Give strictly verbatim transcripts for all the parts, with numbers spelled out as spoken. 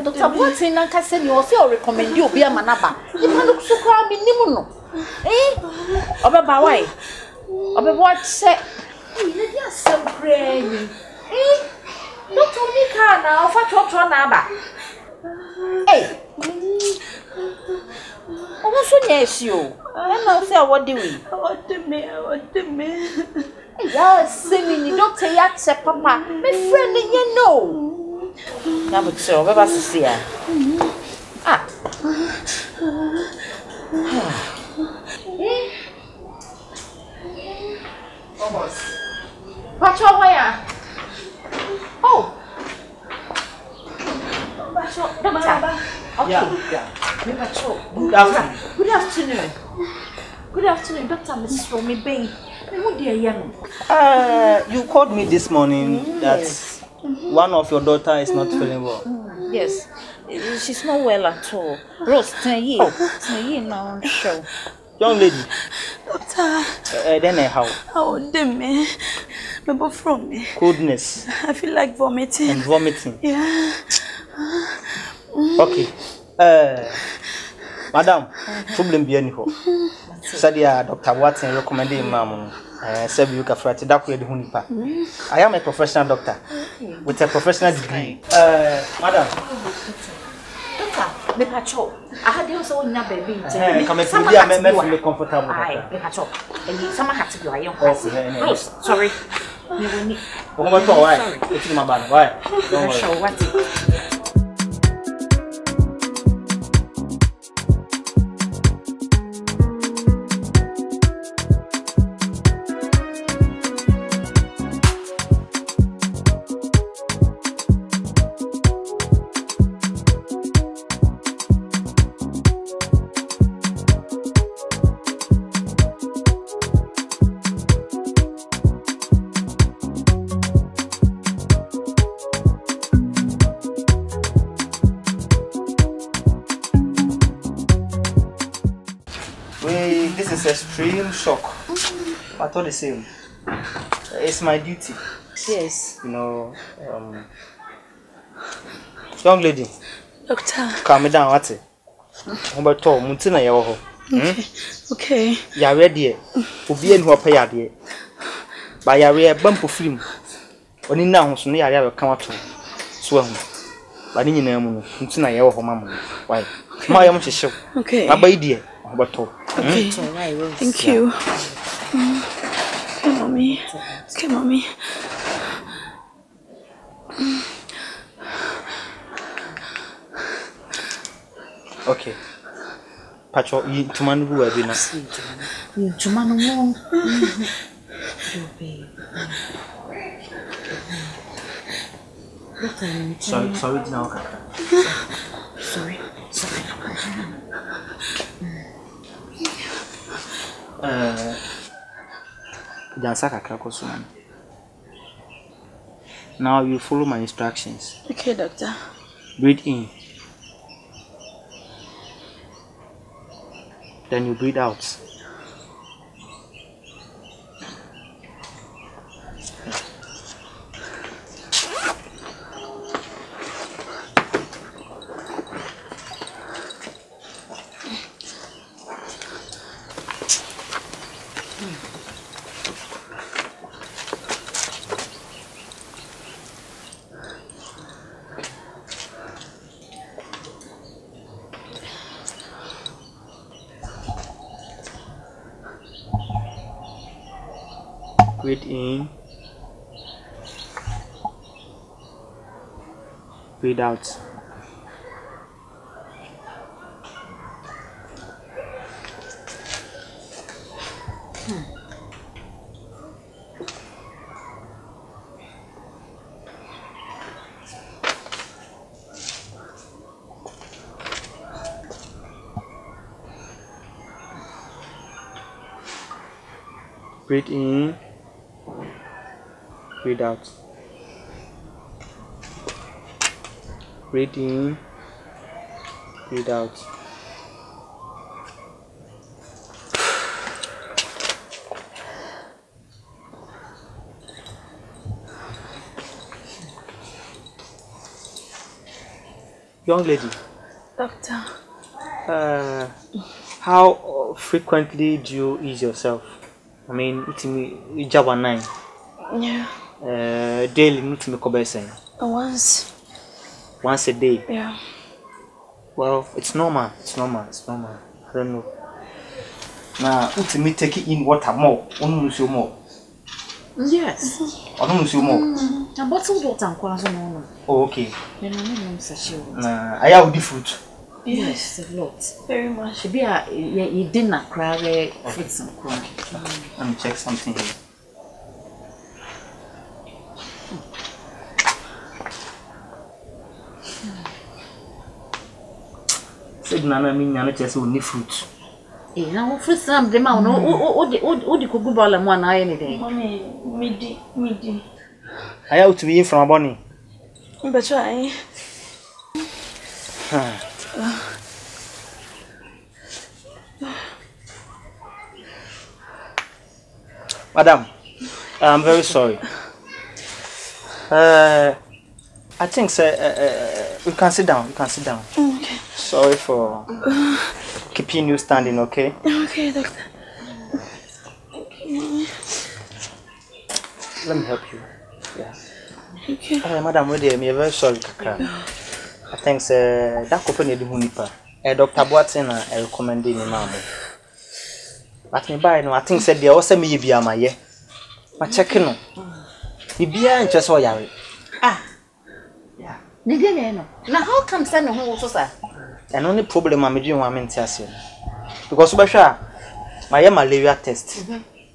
Doctor Watson and Cassin, you also recommend you be a manaba. You can look so crab in Nimuno. Eh? Oba Bawai. Oba what say? You are so brave. Eh? Don't tell me, car now, for what one naba. Eh? I want to yes you. I know say what do we? I want to me, I want to me. Yes, silly, you don't say that, Papa. My friend, you know. Now, but so, what was to see her? Ah. Almost. Watch your wire. Oh. Doctor. Okay. Yeah, yeah. Good afternoon. Good afternoon. Good afternoon, Doctor Missus Romy Bay. Uh, you called me this morning mm, that yes. mm-hmm. one of your daughter is not mm-hmm. feeling well. Mm, yes, she's not well at all. Rose, ten years, oh. ten years now. Show. Young lady. Doctor. Uh, then uh, how? How did me? Remember from me. Coldness. I feel like vomiting. And vomiting. Yeah. Okay. Uh, Madam, problem be anyhow. Sadia Doctor Watson recommended Mamu. Uh, Sebi you can fret that way the hunipa. I am a professional doctor with a professional degree. Uh, Madam. Doctor, me pacho. I had you also in your baby. Come and feel me comfortable. Aye, me pacho. And you some had to be a young person. Rose, sorry. You will need. Oh, my God, why? It's my bad. Why? Don't worry. Show what? Extreme shock. Mm. I thought the same. It's my duty. Yes. You know, um, young lady. Doctor. Calm me down, what's it? How about Tom? Muntina, yo. Okay. Okay. You are ready. To be in who pay a day. By a rare bump of film. Only now, so near I ever come up to swim. But in your name, Muntina, yo, mamma. Why? My own show. Okay. My baby. How about Tom? Okay. Mm? Thank you. Mm. Okay, mommy. Okay, mommy. Mm. Okay. Pacho, you to man who have been a you to man who sorry, sorry, now. Sorry, sorry. Uh, now you follow my instructions. Okay, doctor. Breathe in. Then you breathe out. Breathe in, breathe out. Hmm. Breathe in. Breathe out. Breathe in. Breathe out. Young lady. Doctor. Uh, how frequently do you ease yourself? I mean, it's me job one nine. Yeah. Uh, daily, not me kobesen. Once. Once a day. Yeah. Well, it's normal. It's normal. It's normal. I don't know. Now, it's me taking in water more. Only you more. Yes. I don't know more. A bottle of water and quite no. Oh, okay. Then I know such a. Nah, I have the fruit. Yes, a lot. Very much. Should be a you didn't cry fruits and corn. Let me check something here. Said Nana mean Nana just only fruit. Eh, now fruits and the man, oh, oh, the cocoa ball and one eye any day. Mommy, midi, midi. I have to be in from a bunny. But try. Madam, I'm very sorry. Uh, I think, sir, uh, uh, you can sit down. You can sit down. Okay. Sorry for keeping you standing, okay? Okay, doctor. Okay. Let me help you. Yeah. Okay. Uh, Madam, we're very sorry, Kaka. I think, sir, that company the Hunipa. Uh, Doctor Boateng, I recommend him, ma'am. But me buy no, I think said there was a me be am aye. Ma check no. Bibia nche so yare. Ah. Yeah. Ni dey no. Na how come say no ho so sir? And only problem am dwen wa me ase. Because we hwa my malaria test.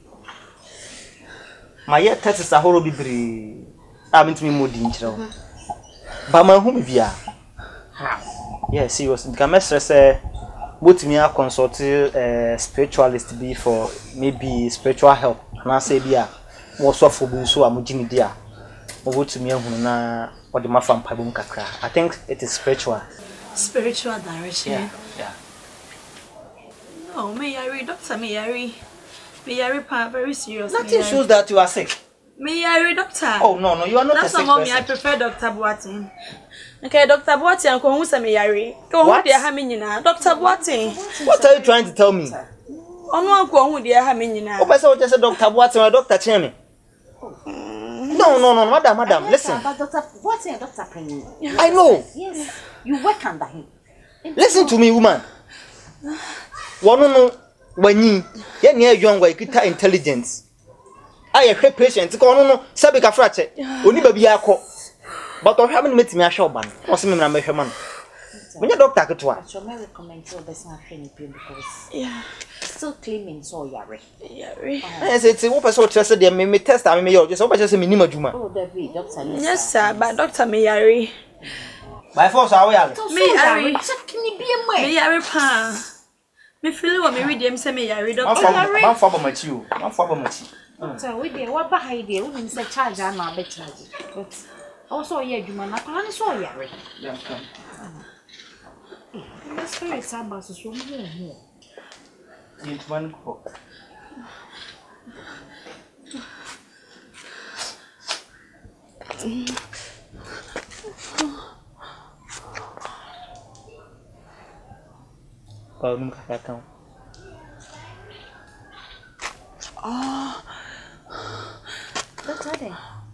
My test is a horo bibiri. I mean to me modi nchiro. Ba ma hu me bia. How? Yeah, serious. Because me say both me are consult uh, spiritualist be for maybe spiritual help. And I say, "Bia, more so for so I'm doing dia. Go to me who na or the mafam pabum kakra." I think it is spiritual. Spiritual direction. Yeah, yeah. No, me I read doctor. Me I read. Me I read part very serious. Nothing shows that you are sick. Me I read doctor. Oh no, no, you are not That's a sick mommy. person. I prefer Doctor Boateng. Okay, Doctor Boateng, ko hu se me yare. Ko hu de ha me nyina. Doctor Boateng. What are you trying to tell me? Onu an ko hu de ha me nyina. O pese o just Doctor Boateng or Doctor Chemi. No, no, no, madam, madam, listen. But Doctor Boateng, Doctor Penny. I know. Yes. You work under him. Listen to me, woman. One no wanyi. Ye na young wa ikita intelligence. I a patient ko no no sabi ka frache. Oni ba bia akọ. But o hwa me metimi ahwe oban. O se me na me hwe man. When your doctor ketwa. I may recommend you best not training because Yeah. Still claiming so yare. Yare. I say say wo person o trust dem me test am me yo just wo person say me nima djuma. Oh, there be doctor. Yes, sir, but Doctor me yare. By force how yare. Me yare. Check me be a Me yare pa. Me feel what me read them say me yare Man doctor. man for machi o. Man for machi. doctor, we dey what behind there, we say charge and na be charge. But also yeah, djuma na kwa ni so yare. Yeah, come. Let's go samba so so mo. It's one go. Kau nunca kacau. Oh. What's that?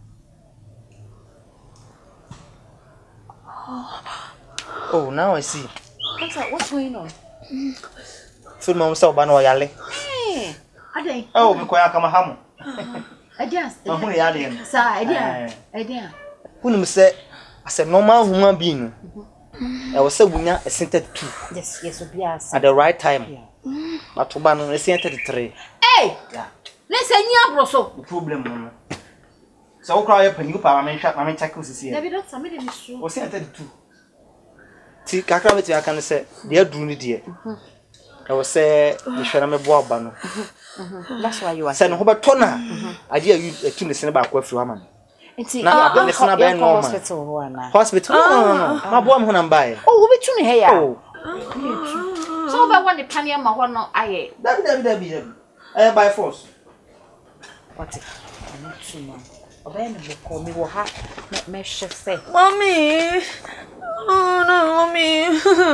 Oh, now I see. What's that? What's going on? Food mom saw bano yale. Hey, Ade. Oh, me koya kama hamu. Ade. Mahu yale. Sa, Ade. Ade. Who say as a normal human being. I was say wunya esented two. Yes, yes, obiasa. At the right time. Yeah. But to ban esented three. Hey. Yeah. Let's say ni abroso. The problem no. So we cry up and you pa ma menhwa ma mencheck us here. David doctor me dey nisu. O esented two. Ti kakra beti aka ne say dey duru ni dey. I was say the share me bo aba no. That's why you are. Say no ho beto na. Ade ayu etu ne sene ba akwa afiri hama. Enti na abin ne sene ba no hospital ho ana. Hospital. No no no. Ma bo am ho na mbae. Oh, we betu ne he ya. Oh. So ba one the pania ma ho no aye. Dabi dabi dabi dabi. Eh by force. What? I'm not too much. Oben mo call me wo ha me say. Mommy. Oh no, mommy.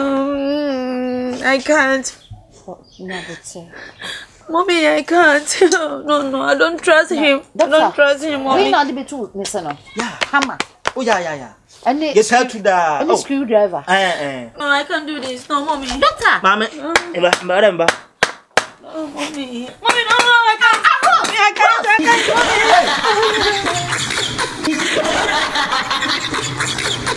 I can't. Mommy, I can't. No, no, I don't trust him. I don't trust him, mommy. We not be too, listen. Yeah. Hammer. Oh yeah, yeah, yeah. And it get her to the and the screwdriver. Eh, eh. No, I can't do this. No, mommy. Doctor. Mama, emba, emba, emba. Oh, mommy. Mommy, no, no, I can't. Mommy, I can't. I can't. Mommy.